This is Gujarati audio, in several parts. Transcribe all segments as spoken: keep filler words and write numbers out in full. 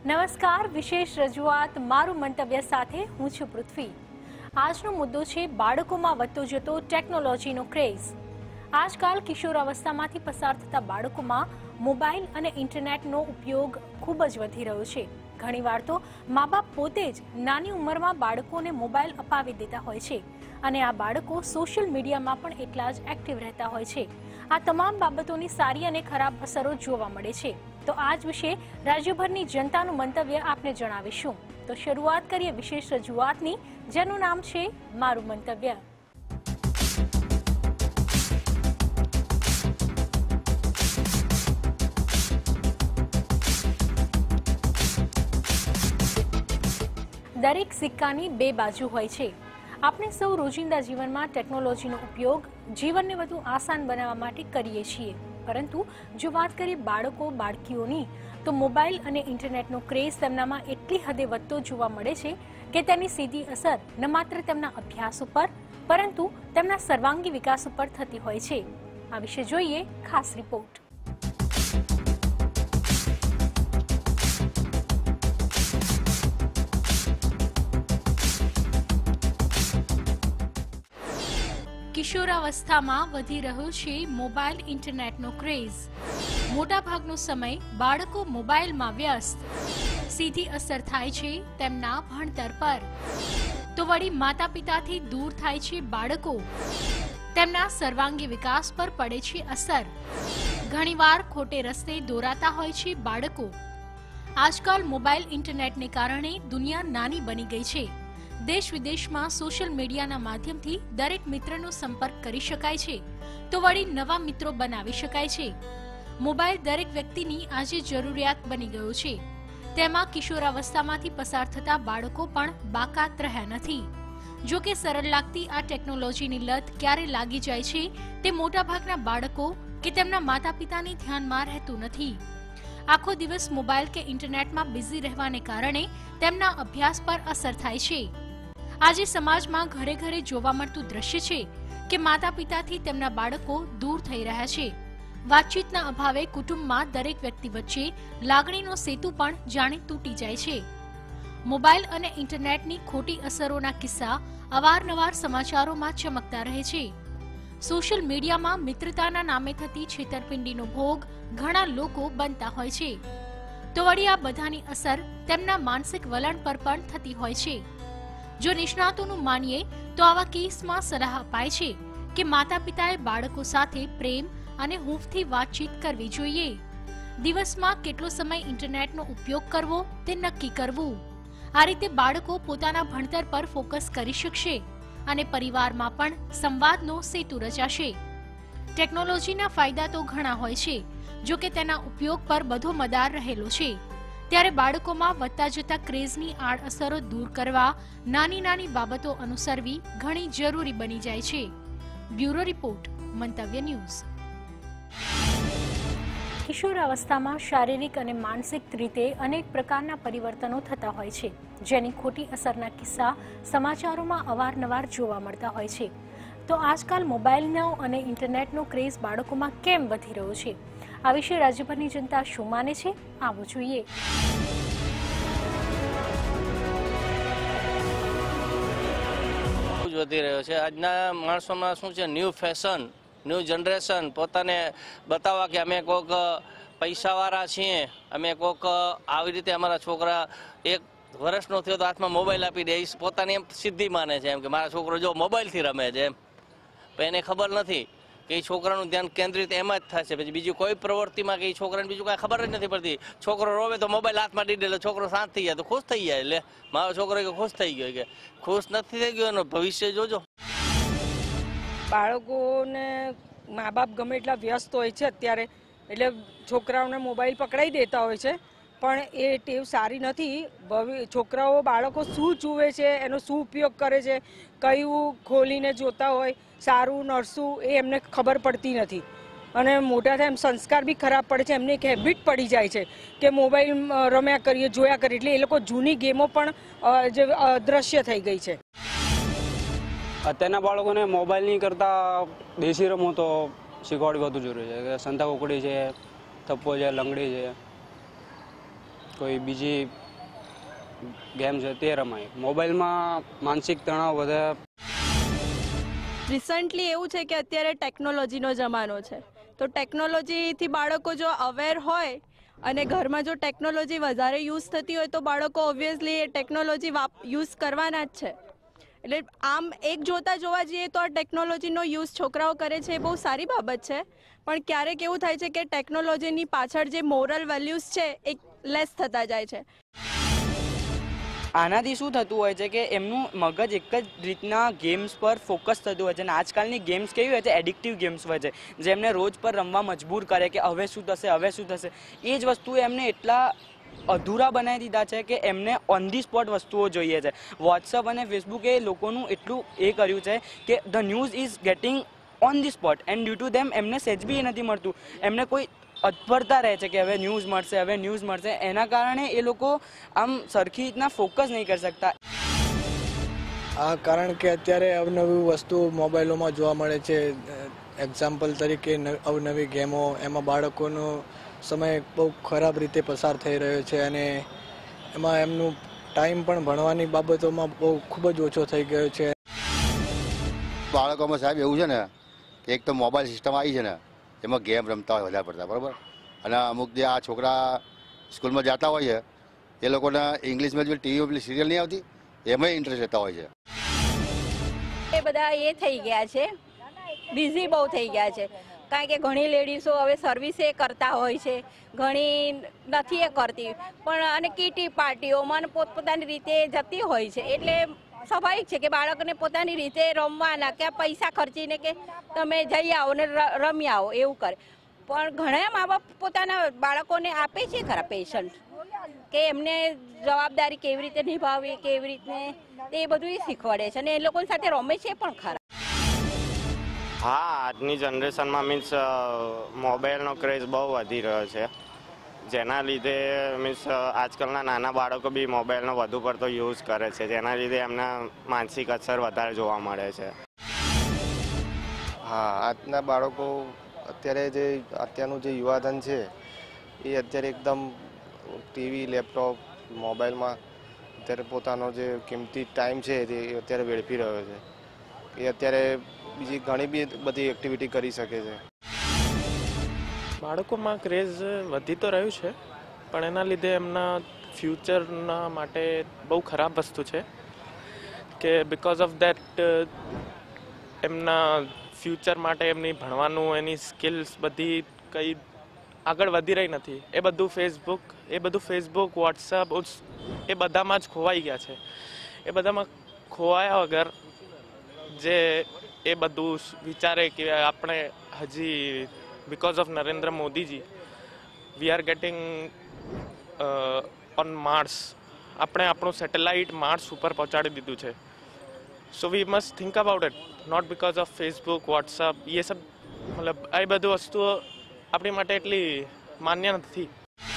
નમસ્કાર, વિશેષ રજૂઆત મારું મંતવ્ય સાથે હું છું પૃથ્વી। આજનો મુદ્દો છે બાળકોમાં વધતો જતો ટેકનોલોજીનો ક્રેઝ। આજકાલ કિશોરાવસ્થામાંથી પસાર થતા બાળકોમાં મોબાઈલ અને ઇન્ટરનેટનો ઉપયોગ ખૂબ જ વધી રહ્યો છે। ઘણીવાર તો મા બાપ પોતે જ નાની ઉંમરમાં બાળકોને મોબાઈલ અપાવી દેતા હોય છે અને આ બાળકો સોશિયલ મીડિયામાં પણ એટલા જ એક્ટિવ રહેતા હોય છે। આ તમામ બાબતોની સારી અને ખરાબ અસરો જોવા મળે છે। તો આજ વિશે રાજ્યભરની જનતાનું મંતવ્ય આપને જણાવીશું। તો શરૂઆત કરીએ વિશેષ રજૂઆતની, જેનું નામ છે મારું મંતવ્ય। દરેક સિક્કાની બે બાજુ હોય છે। આપણે સૌ રોજિંદા જીવનમાં ટેકનોલોજીનો ઉપયોગ જીવનને વધુ આસાન બનાવવા માટે કરીએ છીએ, પરંતુ જો વાત કરીએ બાળકો બાળકીઓની, તો મોબાઈલ અને ઇન્ટરનેટનો ક્રેઝ તેમનામાં એટલી હદે વધતો જોવા મળે છે કે તેની સીધી અસર ન માત્ર તેમના અભ્યાસ ઉપર, પરંતુ તેમના સર્વાંગી વિકાસ ઉપર થતી હોય છે। આ વિશે જોઈએ ખાસ રિપોર્ટ। કિશોરાવસ્થામાં વધી રહ્યો છે મોબાઈલ ઇન્ટરનેટનો ક્રેઝ। મોટાભાગનો સમય બાળકો મોબાઈલમાં વ્યસ્ત। સીધી અસર થાય છે તેમના ભણતર પર, તો વળી માતા પિતાથી દૂર થાય છે બાળકો। તેમના સર્વાંગી વિકાસ પર પડે છે અસર। ઘણીવાર ખોટે રસ્તે દોરાતા હોય છે બાળકો। આજકાલ મોબાઈલ ઇન્ટરનેટને કારણે દુનિયા નાની બની ગઈ છે। દેશ વિદેશમાં સોશિયલ મીડિયાના માધ્યમથી દરેક મિત્રનો સંપર્ક કરી શકાય છે, તો વળી નવા મિત્રો બનાવી શકાય છે। મોબાઈલ દરેક વ્યક્તિની આજે જરૂરિયાત બની ગયો છે। તેમાં કિશોરાવસ્થામાંથી પસાર થતા બાળકો પણ બાકાત રહ્યા નથી। જો કે સરળ લાગતી આ ટેકનોલોજીની લત ક્યારે લાગી જાય છે તે મોટાભાગના બાળકો કે તેમના માતા પિતાની ધ્યાનમાં રહેતું નથી। આખો દિવસ મોબાઈલ કે ઇન્ટરનેટમાં બિઝી રહેવાને કારણે તેમના અભ્યાસ પર અસર થાય છે। આજે સમાજમાં ઘરે ઘરે જોવા મળતું દ્રશ્ય છે કે માતા પિતાથી તેમના બાળકો દૂર થઈ રહ્યા છે। વાતચીતના અભાવે કુટુંબમાં દરેક વ્યક્તિ વચ્ચે લાગણીનો સેતુ પણ જાણે તૂટી જાય છે। મોબાઈલ અને ઇન્ટરનેટની ખોટી અસરોના કિસ્સા અવારનવાર સમાચારોમાં ચમકતા રહે છે। સોશિયલ મીડિયામાં મિત્રતાના નામે થતી છેતરપિંડીનો ભોગ ઘણા લોકો બનતા હોય છે, તો વળી આ બધાની અસર તેમના માનસિક વલણ પર પણ થતી હોય છે। જો નિષ્ણાતોનું માનીએ તો આવા કેસમાં સલાહ અપાય છે કે માતા પિતાએ બાળકો સાથે પ્રેમ અને હૂંફથી વાતચીત કરવી જોઈએ। દિવસમાં કેટલો સમય ઇન્ટરનેટનો ઉપયોગ કરવો તે નક્કી કરવું। આ રીતે બાળકો પોતાના ભણતર પર ફોકસ કરી શકશે અને પરિવારમાં પણ સંવાદનો સેતુ રચાશે। ટેકનોલોજીના ફાયદા તો ઘણા હોય છે, જો કે તેના ઉપયોગ પર બધો મદાર રહેલો છે। ત્યારે બાળકોમાં વધતા જતા ક્રેઝની આડઅસરો દૂર કરવા નાની નાની બાબતો અનુસરવી ઘણી જરૂરી બની જાય છે। Bureau report, Mantavya news. કિશોરાવસ્થામાં શારીરિક અને માનસિક રીતે અનેક પ્રકારના પરિવર્તનો થતા હોય છે, જેની ખોટી અસરના કિસ્સા સમાચારોમાં અવારનવાર જોવા મળતા હોય છે। તો આજકાલ મોબાઈલનો અને ઇન્ટરનેટનો ક્રેઝ બાળકોમાં કેમ વધી રહ્યો છે, આ વિશે રાજ્યભરની જનતા શું માને છે, આવો જોઈએ। વધી રહ્યો છે આજના માણસોમાં શું છે, ન્યૂ ફેશન, ન્યૂ જનરેશન પોતાને બતાવવા કે અમે કોઈક પૈસાવાળા છીએ, અમે કોઈક આવી રીતે અમારા છોકરા એક વર્ષનો થયો તો હાથમાં મોબાઈલ આપી દે, પોતાની એમ સિદ્ધિ માને છે, એમ કે મારા છોકરો જો મોબાઈલથી રમે છે એમ, પણ એને ખબર નથી કે એ છોકરાનું ધ્યાન કેન્દ્રિત એમાં જ થશે। પછી બીજી કોઈ પ્રવૃત્તિમાં કે એ છોકરાને બીજું કાંઈ ખબર જ નથી પડતી। છોકરો રોવે તો મોબાઈલ હાથમાં દીધે એટલે છોકરો શાંત થઈ જાય, તો ખુશ થઈ જાય, એટલે મારો છોકરો કે ખુશ થઈ ગયો, કે ખુશ નથી થઈ ગયો, એનું ભવિષ્ય જોજો। બાળકોને મા બાપ ગમે એટલા વ્યસ્ત હોય છે અત્યારે, એટલે છોકરાઓને મોબાઈલ પકડાઈ દેતા હોય છે, પણ એ ટેવ સારી નથી। છોકરાઓ બાળકો શું જુએ છે, એનો શું ઉપયોગ કરે છે, કયું ખોલીને જોતા હોય, સારું નરસું, એ એમને ખબર પડતી નથી અને મોટા થાય એમ સંસ્કાર બી ખરાબ પડે છે। એમને એક હેબિટ પડી જાય છે કે મોબાઈલ રમ્યા કરીએ, જોયા કરીએ, એટલે એ લોકો જૂની ગેમો પણ જે અદૃશ્ય થઈ ગઈ છે। અત્યારના બાળકોને મોબાઈલની કરતાં દેશી રમતો શીખવાડવી વધુ જરૂરી છે, કે સંતા કુકડી છે, થપ્પો છે, લંગડી છે, કોઈ બીજી ગેમ છે તે રમાય. મોબાઈલમાં માનસિક તણાવ વધે. રિસન્ટલી એવું છે કે અત્યારે ટેકનોલોજીનો જમાનો છે, તો ટેકનોલોજીથી બાળકો જો અવેર હોય અને ઘરમાં જો ટેકનોલોજી વધારે યુઝ થતી હોય તો બાળકો ઓબ્વિયસલી એ ટેકનોલોજી વાપ યુઝ કરવાના જ છે. એટલે આમ એક જોતા જોવા જઈએ તો આ ટેકનોલોજીનો યુઝ છોકરાઓ કરે છે એ બહુ સારી બાબત છે, પણ ક્યારેક એવું થાય છે કે ટેકનોલોજીની પાછળ જે મોરલ વેલ્યુઝ છે એ લેસ થતા જાય છે. આનાથી શું થતું હોય છે કે એમનું મગજ એક જ રીતના ગેમ્સ પર ફોકસ થતું હોય છે અને આજકાલની ગેમ્સ કેવી હોય છે, એડિક્ટિવ ગેમ્સ હોય છે, જેમને રોજ પર રમવા મજબૂર કરે કે હવે શું થશે હવે શું થશે. એ જ વસ્તુએ એમને એટલા અધૂરા બનાવી દીધા છે કે એમને ઓન ધી સ્પોટ વસ્તુઓ જોઈએ છે. વોટ્સઅપ અને ફેસબુકે લોકોનું એટલું એ કર્યું છે કે the news is getting on the spot and due to them એમને સેજ બી નથી મળતું. એમને કોઈ અધપરતા રહે છે કે હવે ન્યૂઝ મળશે હવે ન્યૂઝ મળશે એના કારણે એ લોકો આમ સરખી રીતના ફોકસ નહીં કરી શકતા. આ કારણ કે અત્યારે અવનવી વસ્તુ મોબાઈલોમાં જોવા મળે છે. એક્ઝામ્પલ તરીકે અવનવી ગેમો, એમાં બાળકોનો સમય બહુ ખરાબ રીતે પસાર થઈ રહ્યો છે અને એમાં એમનું ટાઈમ પણ ભણવાની બાબતોમાં બહુ ખૂબ જ ઓછો થઈ ગયો છે. બાળકોમાં સાહેબ એવું છે ને કે એક તો મોબાઈલ સિસ્ટમ આવી છે ને એમાં ગેમ રમતા હોય વધારે પડતા, બરાબર. અને અમુક જે આ છોકરા સ્કૂલમાં જતા હોય છે એ લોકોને ઇંગ્લિશમાં જે ટીવી પેલી સિરિયલ નહીં આવતી એમાં ઇન્ટરેસ્ટ લેતા હોય છે. એ બધા એ થઈ ગયા છે, બિઝી બહુ થઈ ગયા છે, કારણ કે ઘણી લેડીઝો હવે સર્વિસે કરતા હોય છે, ઘણી નથી એ કરતી પણ અને કીટી પાર્ટીઓમાં પોતપોતાની રીતે જતી હોય છે. એટલે સ્વાભાવિક છે કે બાળકને પોતાની રીતે રમવાના કે પૈસા ખર્ચીને કે તમે જઈ આવો ને રમી આવો એવું કરે. પણ ઘણા મા બાપ પોતાના બાળકોને આપે છે ખરા પેશન્ટ કે એમને જવાબદારી કેવી રીતે નિભાવવી કેવી રીતે એ બધું શીખવાડે છે અને એ લોકો સાથે રમે છે પણ ખરા. હા, આજની જનરેશનમાં મીન્સ મોબાઈલનો ક્રેઝ બહુ વધી રહ્યો છે, જેના લીધે મીન્સ આજકાલના નાના બાળકો બી મોબાઈલનો વધુ પડતો યુઝ કરે છે, જેના લીધે એમના માનસિક અસર વધારે જોવા મળે છે. હા, આજના બાળકો અત્યારે જે અત્યારનું જે યુવાધન છે એ અત્યારે એકદમ ટીવી લેપટોપ મોબાઈલમાં અત્યારે પોતાનો જે કિંમતી ટાઈમ છે તે અત્યારે વેડફી રહ્યો છે. એ અત્યારે બીજી ઘણી બી બધી એક્ટિવિટી કરી શકે છે. બાળકોમાં ક્રેઝ વધી તો રહ્યું છે પણ એના લીધે એમના ફ્યુચરના માટે બહુ ખરાબ વસ્તુ છે કે બિકોઝ ઓફ દેટ એમના ફ્યુચર માટે એમની ભણવાનું એની સ્કિલ્સ બધી કંઈ આગળ વધી રહી નથી. એ બધું ફેસબુક એ બધું ફેસબુક વોટ્સઅપ એ બધામાં જ ખોવાઈ ગયા છે. એ બધામાં ખોવાયા વગર જે એ બધું વિચારે કે આપણે હજી because of Narendra Modi ji we are getting uh, on Mars, આપણે આપણું સેટેલાઇટ માર્સ ઉપર પહોંચાડી દીધું છે. So we must think about it, not because of Facebook WhatsApp એ સબ મતલબ આ બધી વસ્તુઓ આપણી માટે એટલી માન્ય નથી.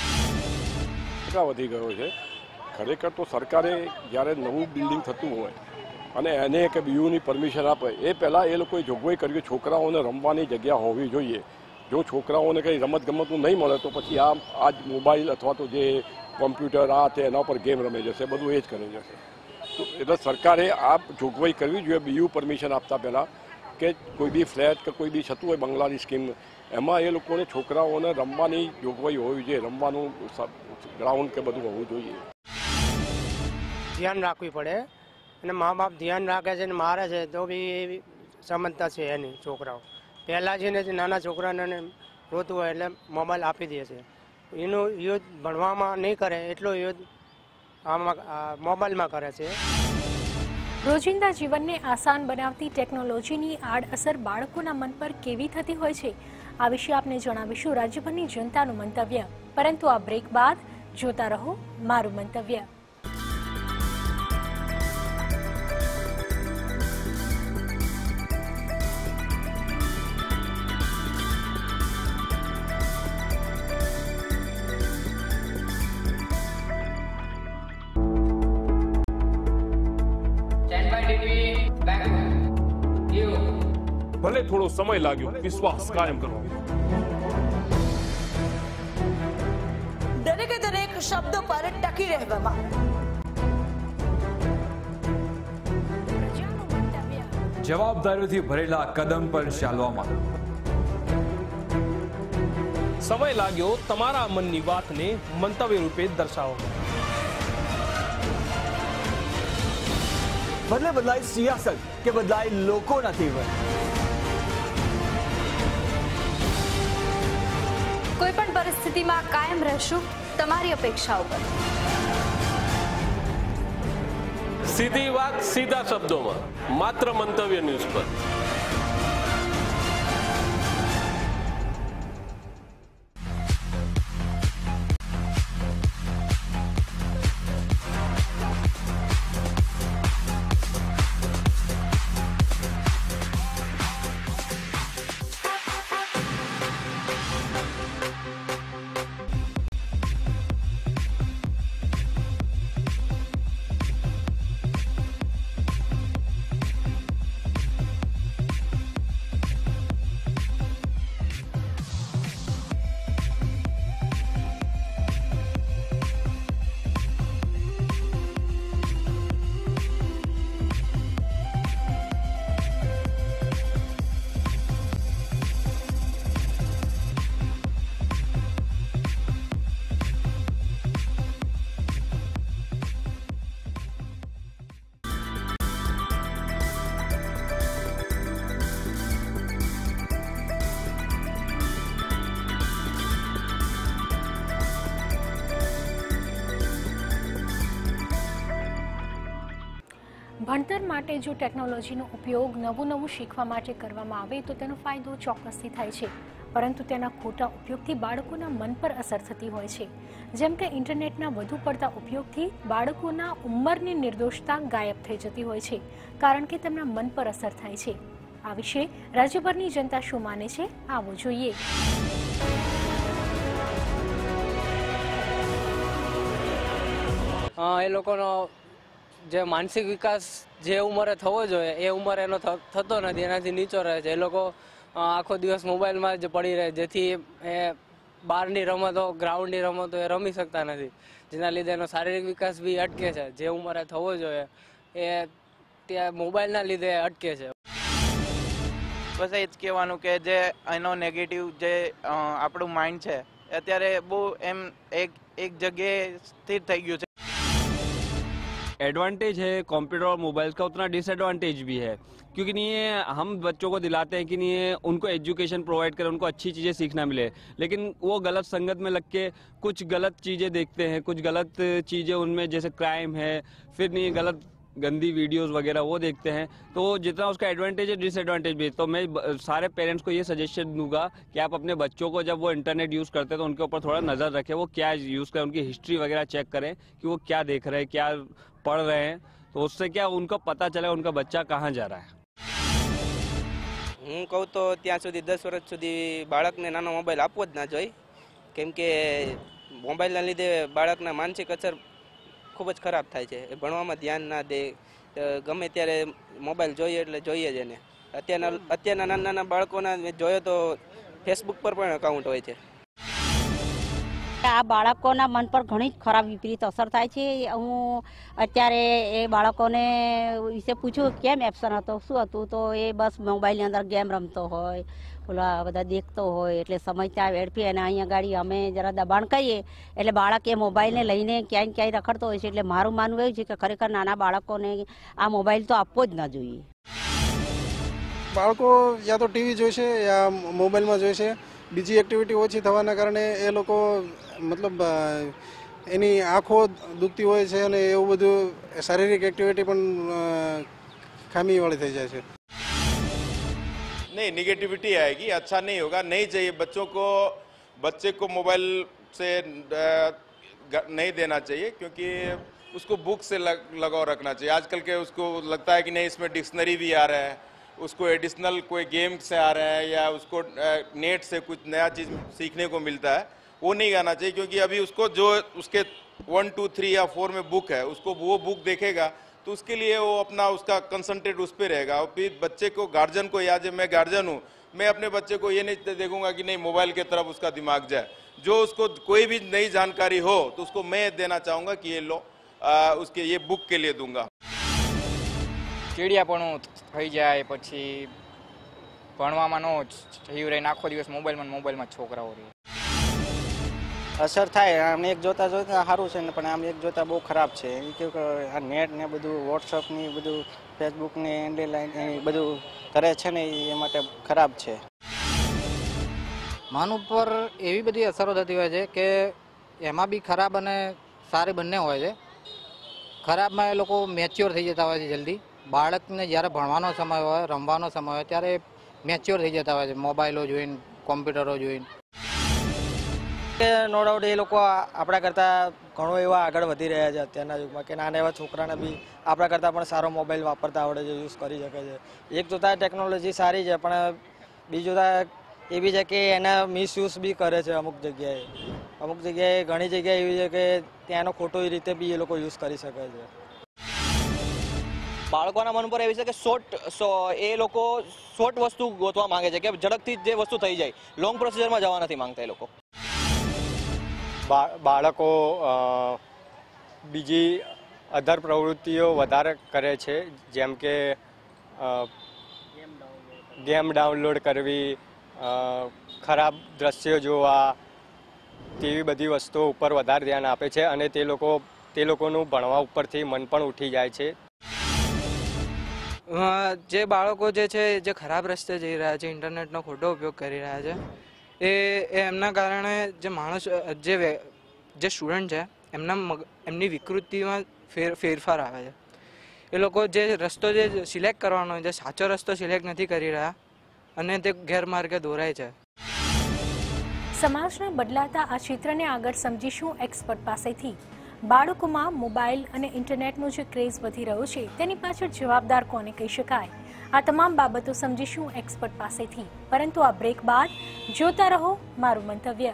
કેટલા વધી ગયો છે ખરેખર તો સરકારે જ્યારે નવું બિલ્ડિંગ થતું હોય અને એને કે બીયુની પરમિશન આપે એ પહેલાં એ લોકોએ જોગવાઈ કરી કે છોકરાઓને રમવાની જગ્યા હોવી જોઈએ. જો છોકરાઓને કંઈ રમત ગમતનું નહીં મળે તો પછી આ આજ મોબાઈલ અથવા તો જે કોમ્પ્યુટર આ તે એના પર ગેમ રમે જશે, બધું એ જ કરી જશે. તો એટલે સરકારે આ જોગવાઈ કરવી જોઈએ બીયુ પરમિશન આપતા પહેલાં કે કોઈ બી ફ્લેટ કે કોઈ બી થતું હોય બંગલાની સ્કીમ એમાં એ લોકોને છોકરાઓને રમવાની જોગવાઈ હોવી જોઈએ, રમવાનું ગ્રાઉન્ડ કે બધું હોવું જોઈએ. ધ્યાન રાખવી પડે અને મા બાપ ધ્યાન રાખે છે ને મારે છે તો બી સમજતા છે એની છોકરાઓ. પહેલાં છે ને નાના છોકરાને રોતું હોય એટલે મોબાઈલ આપી દે છે. એનું યુદ્ધ ભણવામાં નહીં કરે એટલો યુદ્ધ આમાં મોબાઈલમાં કરે છે. રોજિંદા જીવનને આસાન બનાવતી ટેકનોલોજીની આડઅસર બાળકોના મન પર કેવી થતી હોય છે આ વિશે આપને જણાવીશું રાજ્યભરની જનતાનું મંતવ્ય. પરંતુ આ બ્રેક બાદ જોતા રહો મારું મંતવ્ય. ભલે થોડો સમય લાગ્યો, વિશ્વાસ કાયમ કરો. દરેકે દરેક શબ્દ પર ટકી રહેવામાં. જવાબદારીઓથી ભરેલા કદમ પર ચાલવામાં. સમય લાગ્યો તમારા મનની વાતને મંતવ્ય રૂપે દર્શાવવામાં. બદલે બદલાય સિયાસત કે બદલાય લોકોના તેવર. કોઈ પણ પરિસ્થિતિમાં કાયમ રહેશું તમારી અપેક્ષાઓ પર. સીધી વાત સીધા શબ્દોમાં માત્ર મંતવ્ય ન્યૂઝ પર. ભણતર માટે જો ટેકનોલોજીનો ઉપયોગ નવું નવું શીખવા માટે કરવામાં આવે તો તેનો ફાયદો ચોક્કસથી થાય છે, પરંતુ તેના ખોટા ઉપયોગથી બાળકોના મન પર અસર થતી હોય છે. જેમ કે ઇન્ટરનેટના વધુ પડતા ઉપયોગથી બાળકોના ઉંમરની નિર્દોષતા ગાયબ થઈ જતી હોય છે, કારણ કે તેમના મન પર અસર થાય છે. આ વિશે રાજ્યભરની જનતા શું માને છે, આવો જોઈએ. એ લોકોનો જે માનસિક વિકાસ જે ઉંમરે થવો જોઈએ એ ઉંમરે એનો થતો નથી, એનાથી નીચો રહે છે. એ લોકો આખો દિવસ મોબાઈલમાં જ પડી રહે, જેથી એ બહારની રમતો, ગ્રાઉન્ડની રમતો એ રમી શકતા નથી, જેના લીધે એનો શારીરિક વિકાસ બી અટકે છે. જે ઉંમરે થવો જોઈએ એ ત્યાં મોબાઈલના લીધે અટકે છે. બસ એ જ કહેવાનું કે જે એનો નેગેટિવ જે આપણું માઇન્ડ છે અત્યારે બહુ એમ એક એક જગ્યાએ સ્થિર થઈ ગયું છે. एडवांटेज है कंप्यूटर और मोबाइल का, उतना डिसएडवांटेज भी है, क्योंकि नहीं ये हम बच्चों को दिलाते हैं कि नहीं ये उनको एजुकेशन प्रोवाइड करें, उनको अच्छी चीज़ें सीखना मिले, लेकिन वो गलत संगत में लग के कुछ गलत चीज़ें देखते हैं, कुछ गलत चीज़ें उनमें जैसे क्राइम है, फिर नहीं गलत गंदी वीडियोस वगैरह वो देखते हैं. तो जितना उसका एडवांटेज है डिसएडवांटेज भी. तो मैं सारे पेरेंट्स को ये सजेशन दूंगा कि आप अपने बच्चों को जब वो इंटरनेट यूज़ करते हैं तो उनके ऊपर थोड़ा नज़र रखें, वो क्या यूज़ करें, उनकी हिस्ट्री वगैरह चेक करें कि वो क्या देख रहे हैं, क्या पढ़ रहे हैं, तो उससे क्या उनको पता चले उनका बच्चा कहाँ जा रहा है. હું કહું તો ત્યાં સુધી દસ વર્ષ સુધી બાળકને નાનો મોબાઈલ આપવો જ ના જોઈએ, કેમ કે મોબાઈલના લીધે બાળકના માનસિક અસર ખૂબ જ ખરાબ થાય છે. એ ભણવામાં ધ્યાન ના દે, ગમે ત્યારે મોબાઈલ જોઈએ એટલે જોઈએ જ એને. અત્યારના અત્યારના નાના નાના બાળકોના જોયો તો ફેસબુક પર પણ અકાઉન્ટ હોય છે. આ બાળકોના મન પર ઘણી જ ખરાબ વિપરીત અસર થાય છે. હું અત્યારે એ બાળકોને વિશે પૂછ્યું કેમ એબસન્ટ હતો, શું હતું, તો એ બસ મોબાઈલની અંદર ગેમ રમતો હોય, ઓલા બધા દેખતો હોય, એટલે સમય ત્યાં વેડફી અને અહીંયા ગાડી અમે જરા દબાણ કરીએ એટલે બાળક એ મોબાઈલને લઈને ક્યાંય ક્યાંય રખડતો હોય છે. એટલે મારું માનવું એવું છે કે ખરેખર નાના બાળકોને આ મોબાઈલ તો આપવો જ ના જોઈએ. બાળકો યા તો ટીવી જોઈશે યા મોબાઈલમાં જોઈશે, બીજી એક્ટિવિટી ઓછી થવાના કારણે એ લોકો મતલબ એની આંખો દુખતી હોય છે અને એવું બધું શારીરિક એક્ટિવિટી પણ ખામીવાળી થઈ જાય છે. नहीं, निगेटिविटी आएगी, अच्छा नहीं होगा. नहीं चाहिए बच्चों को, बच्चे को मोबाइल से नहीं देना चाहिए, क्योंकि उसको बुक से लग, लगाव रखना चाहिए. आजकल के उसको लगता है कि नहीं इसमें डिक्शनरी भी आ रहा है, उसको एडिशनल कोई गेम से आ रहा है या उसको नेट से कुछ नया चीज़ सीखने को मिलता है, वो नहीं आना चाहिए. क्योंकि अभी उसको जो उसके वन टू थ्री या फोर में बुक है, उसको वो बुक देखेगा तो उसके लिए वो अपना उसका कंसंट्रेट उस पर रहेगा. और फिर बच्चे को, गार्जियन को याद है, मैं गार्जियन हूँ, मैं अपने बच्चे को ये नहीं देखूंगा कि नहीं मोबाइल की तरफ उसका दिमाग जाए. जो उसको कोई भी नई जानकारी हो तो उसको मैं देना चाहूँगा कि ये लो आ, उसके ये बुक के लिए दूंगा। ચીડિયાપણું થઈ જાય, પછી ભણવામાં ન થયું રહે, આખો દિવસ મોબાઈલમાં મોબાઈલમાં છોકરાઓ રહે. અસર થાય આમ એક જોતા જોતા સારું છે ને પણ આમ એક જોતા બહુ ખરાબ છે. એ કેવું કે આ નેટ ને બધું વોટ્સઅપ ની બધું ફેસબુક ને એન્ડલાઈન એ બધું કરે છે ને એ માટે ખરાબ છે. મન ઉપર એવી બધી અસરો થતી હોય છે કે એમાં બી ખરાબ અને સારી બંને હોય છે. ખરાબમાં એ લોકો મેચ્યોર થઈ જતા હોય છે જલ્દી. બાળકને જ્યારે ભણવાનો સમય હોય, રમવાનો સમય હોય ત્યારે મેચ્યોર થઈ જતા હોય છે મોબાઈલો જોઈને, કોમ્પ્યુટરો જોઈને. નો ડાઉટ એ લોકો આપણા કરતાં ઘણો એવા આગળ વધી રહ્યા છે અત્યારના યુગમાં કે નાના એવા છોકરાને બી આપણા કરતાં પણ સારો મોબાઈલ વાપરતા આવડે છે, યુઝ કરી શકે છે. એક જોતા ટેકનોલોજી સારી છે પણ બીજું જોતા એવી છે કે એના મિસયુઝ બી કરે છે અમુક જગ્યાએ. અમુક જગ્યાએ ઘણી જગ્યાએ એવી છે કે ત્યાંનો ખોટો રીતે બી એ લોકો યુઝ કરી શકે છે. બાળકોના મન પર એવી છે કે શોર્ટ એ લોકો શોર્ટ વસ્તુ ગોતવા માંગે છે કે ઝડપથી જે વસ્તુ થઈ જાય, લોંગ પ્રોસિજરમાં જવા નથી માંગતા એ લોકો. બાળકો બીજી અધર પ્રવૃત્તિઓ વધારે કરે છે, જેમ કે ગેમ ડાઉનલોડ કરવી, ખરાબ દ્રશ્યો જોવા, તેવી બધી વસ્તુઓ ઉપર વધારે ધ્યાન આપે છે અને તે લોકો તે લોકોનું ભણવા ઉપરથી મન પણ ઉઠી જાય છે. જે બાળકો જે છે જે ખરાબ રસ્તે જઈ રહ્યા છે, ઇન્ટરનેટનો ખોટો ઉપયોગ કરી રહ્યા છે, એ એમના કારણે જે માણસ જે જે સ્ટુડન્ટ છે એમના એમની વિકૃતિમાં ફેર ફેરફાર આવે છે. એ લોકો જે રસ્તો જે સિલેક્ટ કરવાનો હોય, જે સાચો રસ્તો સિલેક્ટ નથી કરી રહ્યા અને તે ગેરમાર્ગે દોરાય છે. સમાજના બદલાતા આ ક્ષેત્રને આગળ સમજીશું એક્સપર્ટ પાસેથી. બાળકોમાં મોબાઈલ અને ઇન્ટરનેટનો જે ક્રેઝ વધી રહ્યો છે તેની પાછળ જવાબદાર કોને કહી શકાય? આ તમામ બાબતો સમજીશું એક્સપર્ટ પાસેથી. પરંતુ આ બ્રેક બાદ જોતા રહો મારું મંતવ્ય.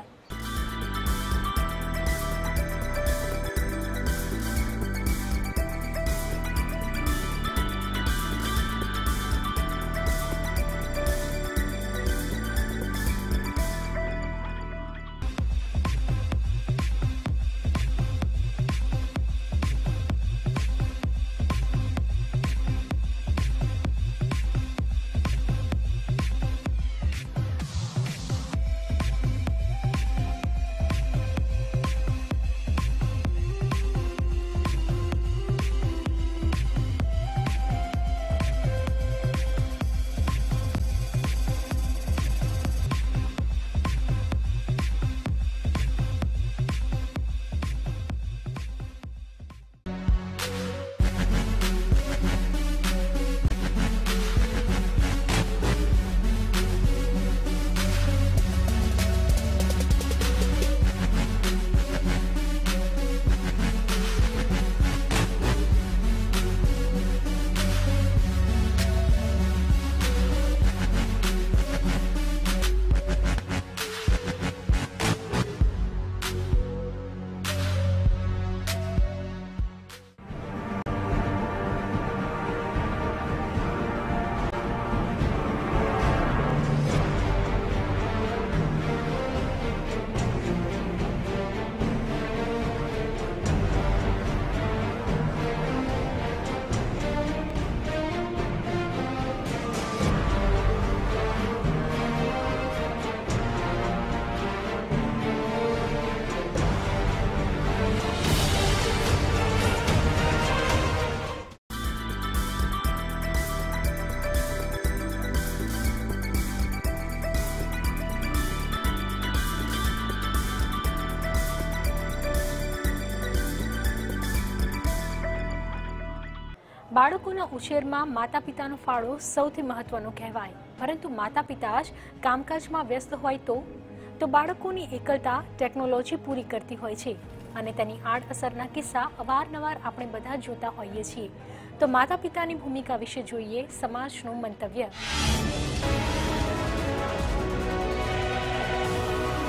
બાળકોના ઉછેરમાં માતા પિતાનો ફાળો સૌથી મહત્વનો કહેવાય. પરંતુ માતા પિતા જ કામકાજમાં વ્યસ્ત હોય તો તો બાળકોની એકલતા ટેકનોલોજી પૂરી કરતી હોય છે અને તેની આડઅસરના કિસ્સા અવારનવાર આપણે બધા જોતા હોઈએ છીએ. તો માતા પિતાની ભૂમિકા વિશે જોઈએ સમાજનું મંતવ્ય.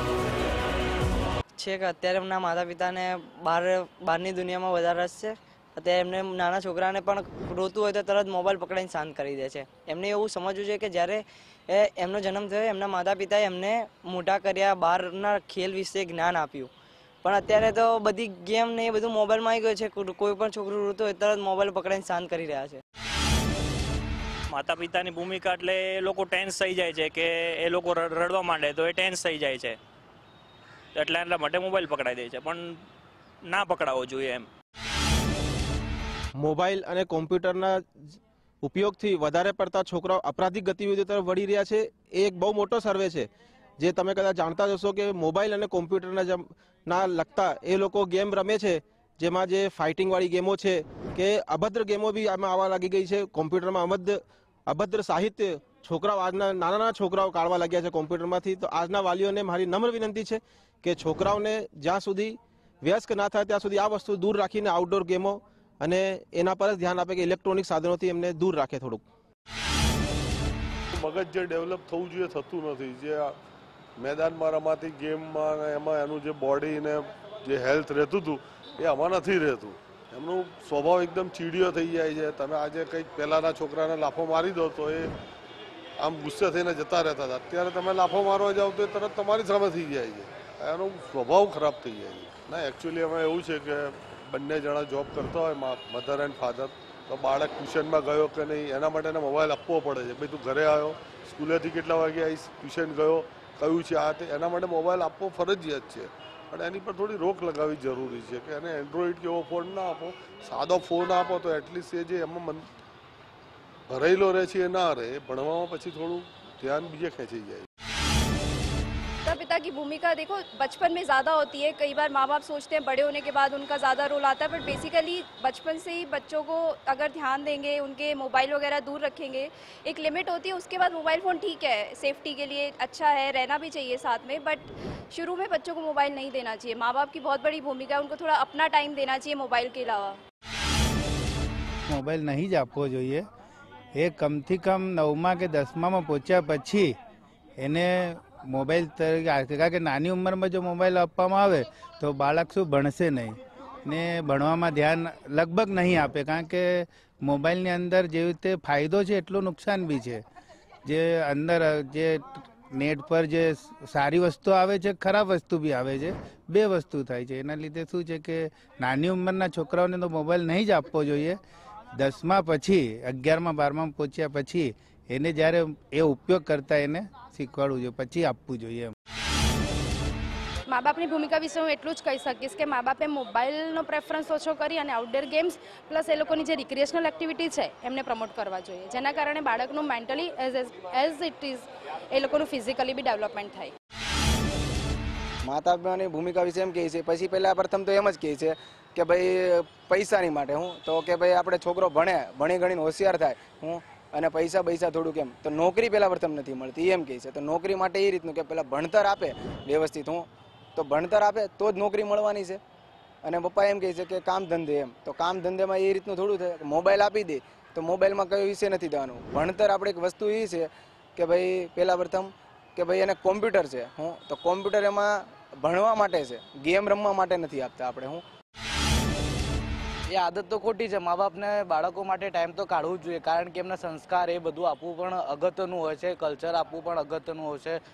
છે કે અત્યારે એમના માતા પિતાને બહાર બહારની દુનિયામાં વધારે રસ છે અત્યારે એમને નાના છોકરાને પણ રોતું હોય તો તરત મોબાઈલ પકડીને શાંત કરી દે છે. એમને એવું સમજવું છે કે જ્યારે એમનો જન્મ થયો એમના માતા પિતાએ એમને મોટા કર્યા, બહારના ખેલ વિશે જ્ઞાન આપ્યું, પણ અત્યારે તો બધી ગેમ ને એ બધું મોબાઈલમાં આવી ગયું છે. કોઈ પણ છોકરું રોતું હોય તરત મોબાઈલ પકડીને શાંત કરી રહ્યા છે. માતા પિતાની ભૂમિકા એટલે એ લોકો ટેન્સ થઈ જાય છે કે એ લોકો રડવા માંડે તો એ ટેન્સ થઈ જાય છે, એટલે એટલા માટે મોબાઈલ પકડાઈ દે છે, પણ ના પકડાવવો જોઈએ એમ. મોબાઈલ અને કોમ્પ્યુટરના ઉપયોગથી વધારે પડતા છોકરાઓ અપરાધિક ગતિવિધિઓ તરફ વળી રહ્યા છે. એ એક બહુ મોટો સર્વે છે જે તમે કદાચ જાણતા જ હશો કે મોબાઈલ અને કોમ્પ્યુટરના ના લગતા એ લોકો ગેમ રમે છે, જેમાં જે ફાઇટિંગવાળી ગેમો છે કે અભદ્ર ગેમો બી આમાં આવવા લાગી ગઈ છે. કોમ્પ્યુટરમાં અભદ્ર અભદ્ર સાહિત્ય છોકરાઓ આજના નાના નાના છોકરાઓ કાઢવા લાગ્યા છે કોમ્પ્યુટરમાંથી. તો આજના વાલીઓને મારી નમ્ર વિનંતી છે કે છોકરાઓને જ્યાં સુધી વ્યસ્ત ના થાય ત્યાં સુધી આ વસ્તુ દૂર રાખીને આઉટડોર ગેમો અને એના પર જ ધ્યાન આપે કે ઇલેક્ટ્રોનિક સાધનોથી એમને દૂર રાખે. થોડુંક મગજ જે ડેવલપ થવું જોઈએ થતું નથી. જે મેદાનમાં રમાતી ગેમમાં એમાં એનું જે બોડી ને જે હેલ્થ રહેતું હતું એ આમાં નથી રહેતું. એમનું સ્વભાવ એકદમ ચીડિયો થઈ જાય છે. તમે આજે કંઈક પહેલાંના છોકરાને લાફો મારી દો તો એ આમ ગુસ્સે થઈને જતા રહેતા હતા. અત્યારે તમે લાફો મારવા જાઓ તો એ તરત તમારી સામે થઈ જાય છે. એનો સ્વભાવ ખરાબ થઈ જાય છે. ના, એકચ્યુઅલી એમાં એવું છે કે બંને જણા જોબ કરતા હોય, મધર એન્ડ ફાધર, તો બાળક ટ્યુશનમાં ગયો કે નહીં એના માટે એને મોબાઈલ આપવો પડે છે. ભાઈ તું ઘરે આવ્યો, સ્કૂલેથી કેટલા વાગે આવીશ, ટ્યુશન ગયો, કયું છે આ તે, એના માટે મોબાઈલ આપવો ફરજિયાત છે. પણ એની પર થોડી રોક લગાવવી જરૂરી છે કે એને એન્ડ્રોઈડ કેવો ફોન ના આપો, સાદો ફોન આપો તો એટલીસ્ટ એ જે એમાં મન ભરેલો રહે છે એ ના રહે. ભણવામાં પછી થોડું ધ્યાન બીજે ખેંચી જાય. माता पिता की भूमिका देखो बचपन में ज़्यादा होती है. कई बार माँ बाप सोचते हैं बड़े होने के बाद उनका ज़्यादा रोल आता है, बट बेसिकली बचपन से ही बच्चों को अगर ध्यान देंगे, उनके मोबाइल वगैरह दूर रखेंगे, एक लिमिट होती है. उसके बाद मोबाइल फ़ोन ठीक है, सेफ्टी के लिए अच्छा है, रहना भी चाहिए साथ में, बट शुरू में बच्चों को मोबाइल नहीं देना चाहिए. माँ बाप की बहुत बड़ी भूमिका है, उनको थोड़ा अपना टाइम देना चाहिए मोबाइल के अलावा. મોબાઈલ નહીં જ આપવો જોઈએ. એ કમથી કમ નવમા કે દસમામાં પહોંચ્યા પછી એને મોબાઈલ તરીકે કારણ કે નાની ઉંમરમાં જો મોબાઈલ આપવામાં આવે તો બાળક શું ભણશે નહીં ને ભણવામાં ધ્યાન લગભગ નહીં આપે. કારણ કે મોબાઈલની અંદર જેવી રીતે ફાયદો છે એટલું નુકસાન બી છે. જે અંદર જે નેટ પર જે સારી વસ્તુ આવે છે, ખરાબ વસ્તુ બી આવે છે, બે વસ્તુ થાય છે. એના લીધે શું છે કે નાની ઉંમરના છોકરાઓને તો મોબાઈલ નહીં જ આપવો જોઈએ. દસમા પછી અગિયારમાં બારમાં પહોંચ્યા પછી એને જ્યારે એ ઉપયોગ કરતા એને શીખવાડવું જોઈએ, પછી આપવું જોઈએ. મા બાપની ભૂમિકા વિશે હું એટલું જ કહી શકીશ કે મા બાપે મોબાઈલનો પ્રેફરન્સ ઓછો કરી અને આઉટડોર ગેમ્સ પ્લસ એ લોકોની જે રિક્રિએશનલ એક્ટિવિટી છે એમને પ્રમોટ કરવા જોઈએ, જેના કારણે બાળકનું mentally as as it is એ લોકોનું ફિઝિકલી બી ડેવલપમેન્ટ થાય. માતા પિતાની ભૂમિકા વિશે એમ કહે છે, પછી પહેલાં પ્રથમ તો એમ જ કહે છે કે ભાઈ પૈસાની માટે હું તો કે ભાઈ આપણે છોકરો ભણે ભણી ગણીને હોશિયાર થાય હું અને પૈસા પૈસા થોડું કેમ તો નોકરી પહેલાં પ્રથમ નથી મળતી એમ કહે છે. તો નોકરી માટે એ રીતનું કે પહેલાં ભણતર આપે વ્યવસ્થિત, હું તો ભણતર આપે તો જ નોકરી મળવાની છે. અને પપ્પા એમ કહે છે કે કામ ધંધે, એમ તો કામ ધંધેમાં એ રીતનું થોડું થાય. મોબાઈલ આપી દે તો મોબાઈલમાં કયો વિષય નથી દેવાનું. ભણતર આપણે એક વસ્તુ એ છે કે ભાઈ પહેલાં પ્રથમ કે ભાઈ એને કોમ્પ્યુટર છે હું તો કોમ્પ્યુટર એમાં ભણવા માટે છે, ગેમ રમવા માટે નથી આપતા આપણે. હું એ આદત તો ખોટી છે. મા બાપને બાળકો માટે ટાઈમ તો કાઢવું જ જોઈએ, કારણ કે એમના સંસ્કાર એ બધું આપવું પણ અગત્યનું હોય છે, કલ્ચર આપવું પણ અગત્યનું હોય છે.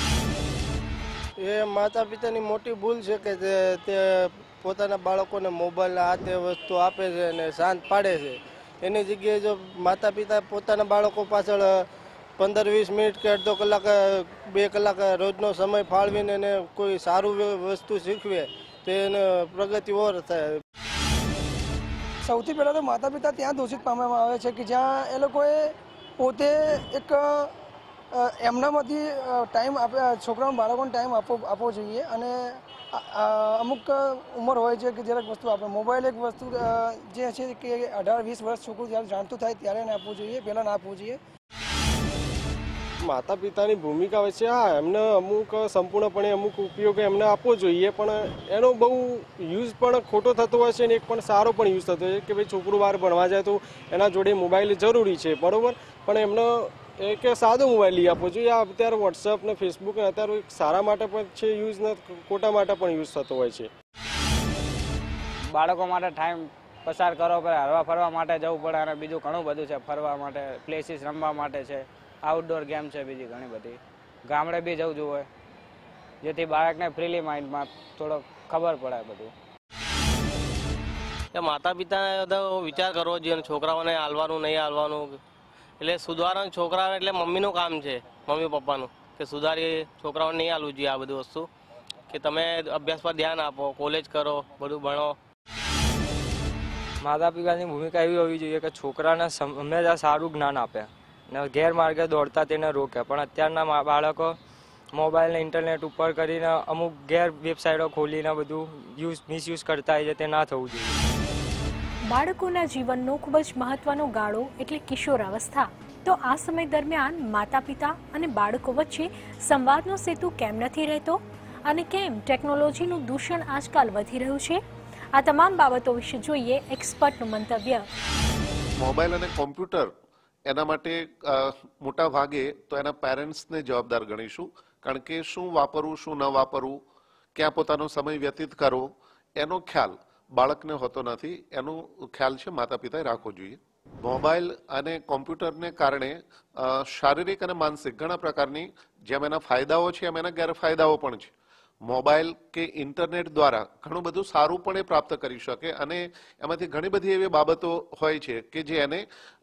એ માતા પિતાની મોટી ભૂલ છે કે તે પોતાના બાળકોને મોબાઈલ આ તે વસ્તુ આપે છે અને શાંત પાડે છે. એની જગ્યાએ જો માતા પિતા પોતાના બાળકો પાછળ પંદર વીસ મિનિટ કે અડધો કલાક બે કલાક રોજનો સમય ફાળવીને એને કોઈ સારું વસ્તુ શીખવે તો એને પ્રગતિ ઓર થાય. સૌથી પહેલાં તો માતા પિતા ત્યાં દોષિત પામવામાં આવે છે કે જ્યાં એ લોકોએ પોતે એક એમનામાંથી ટાઈમ આપે છોકરાઓ બાળકોને ટાઈમ આપવો આપવો જોઈએ. અને અમુક ઉંમર હોય છે કે જરાક વસ્તુ આપણે મોબાઈલ એક વસ્તુ જે છે કે અઢાર વીસ વર્ષ છોકરું જ્યારે જાણતું થાય ત્યારે એને આપવું જોઈએ, પહેલાં ના આપવું જોઈએ. માતા પિતાની ભૂમિકા વચ્ચે હા એમને અમુક સંપૂર્ણપણે અમુક ઉપયોગ એમને આપવો જોઈએ, પણ એનો બહુ યુઝ પણ ખોટો થતો હોય છે અને એક પણ સારો પણ યુઝ થતો હોય છે કે ભાઈ છોકરું બહાર ભણવા જાય તો એના જોડે મોબાઈલ જરૂરી છે, બરાબર, પણ એમને એક સાદો મોબાઈલ લઈ આપવો જોઈએ. આ અત્યારે વોટ્સઅપ ને ફેસબુક ને અત્યારે સારા માટે પણ છે યુઝ ને ખોટા માટે પણ યુઝ થતો હોય છે. બાળકો માટે ટાઈમ પસાર કરવો પડે, હરવા ફરવા માટે જવું પડે અને બીજું ઘણું બધું છે ફરવા માટે, પ્લેસીસ રમવા માટે છે, આઉટડોર ગેમ છે બીજી ઘણી બધી. ગામડે બી જવું જોઈએ જેથી બાળકને ફ્રીલી માઇન્ડમાં થોડો ખબર પડે બધું. માતા પિતાને તો વિચાર કરવો જોઈએ, છોકરાઓને હાલવાનું નહીં હાલવાનું, એટલે સુધારવાનું છોકરાઓ એટલે મમ્મીનું કામ છે, મમ્મી પપ્પાનું, કે સુધારી છોકરાઓને નહીં હાલવું જોઈએ આ બધી વસ્તુ, કે તમે અભ્યાસ પર ધ્યાન આપો, કોલેજ કરો, બધું ભણો. માતા પિતાની ભૂમિકા એવી હોવી જોઈએ કે છોકરાને હંમેશા સારું જ્ઞાન આપે ને ગેરમાર્ગે દોડતા તેને રોકે. પણ અત્યારના બાળકો મોબાઈલ ને ઇન્ટરનેટ ઉપર કરીને અમુક ગેર વેબસાઇટો ખોલીને બધું યુઝ મિસયુઝ કરતા હોય છે, તે ના થવું જોઈએ. બાળકોના જીવનનો ખૂબ જ મહત્વનો ગાળો એટલે કિશોરાવસ્થા. તો આ સમય દરમિયાન માતા પિતા અને બાળકો વચ્ચે સંવાદનો સેતુ કેમ નથી રહેતો અને કેમ ટેકનોલોજીનું દૂષણ આજકાલ વધી રહ્યું છે? આ તમામ બાબતો વિશે જોઈએ એક્સપર્ટનું મંતવ્ય. મોબાઈલ અને કોમ્પ્યુટર એના માટે મોટા ભાગે તો એના પેરેન્ટ્સને જવાબદાર ગણીશું, કારણ કે શું વાપરવું શું ન વાપરવું, ક્યાં પોતાનો સમય વ્યતીત કરવો એનો ખ્યાલ બાળકને હોતો નથી. એનો ખ્યાલ છે માતા પિતાએ રાખવો જોઈએ. મોબાઈલ અને કોમ્પ્યુટરને કારણે શારીરિક અને માનસિક ઘણા પ્રકારની જેમ એના ફાયદાઓ છે એમ એના ગેરફાયદાઓ પણ છે. મોબાઈલ કે ઇન્ટરનેટ દ્વારા ઘણું બધું સારું પણ એ પ્રાપ્ત કરી શકે અને એમાંથી ઘણી બધી એવી બાબતો હોય છે કે જે એને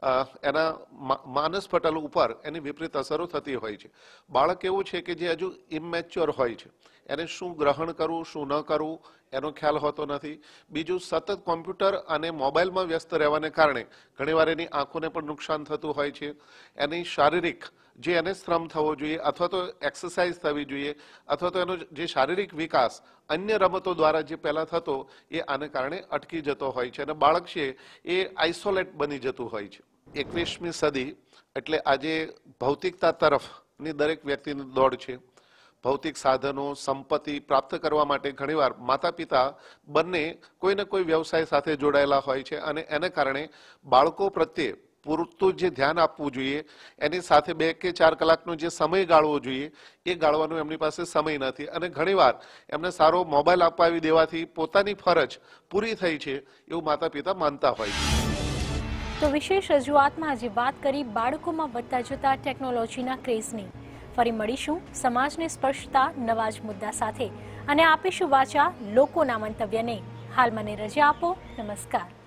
એના માનસ પટલ ઉપર એની વિપરીત અસરો થતી હોય છે. બાળક એવું છે કે જે હજુ ઇમેચ્યોર હોય છે, એને શું ગ્રહણ કરવું શું ન કરવું એનો ખ્યાલ હોતો નથી. બીજું, સતત કોમ્પ્યુટર અને મોબાઈલમાં વ્યસ્ત રહેવાને કારણે ઘણીવાર એની આંખોને પણ નુકસાન થતું હોય છે. એની શારીરિક જે એને શ્રમ થવો જોઈએ અથવા તો એક્સરસાઇઝ થવી જોઈએ અથવા તો એનો જે શારીરિક વિકાસ અન્ય રમતો દ્વારા જે પહેલાં થતો એ આને કારણે અટકી જતો હોય છે અને બાળક છે એ આઇસોલેટ બની જતું હોય છે. એકવીસમી સદી એટલે આજે ભૌતિકતા તરફની દરેક વ્યક્તિની દોડ છે. ભૌતિક સાધનો સંપત્તિ પ્રાપ્ત કરવા માટે ઘણીવાર માતા પિતા બંને કોઈને કોઈ વ્યવસાય સાથે જોડાયેલા હોય છે અને એને કારણે બાળકો પ્રત્યે પૂરતું જે ધ્યાન આપવું જોઈએ, એની સાથે બે કે ચાર કલાકનો જે સમય ગાળવો જોઈએ એ ગાળવાનો એમની પાસે સમય નથી અને ઘણીવાર એમને સારો મોબાઈલ અપાવી દેવાથી પોતાની ફરજ પૂરી થઈ છે એવું માતા પિતા માનતા હોય છે. તો વિશેષ રજૂઆતમાં આજે વાત કરી બાળકોમાં વધતા જતા ટેકનોલોજીના ક્રેઝની. ફરી મળીશું સમાજને સ્પર્શતા નવા જ મુદ્દા સાથે અને આપીશું વાચા લોકોના મંતવ્યને. હાલ મને રજા આપો. નમસ્કાર.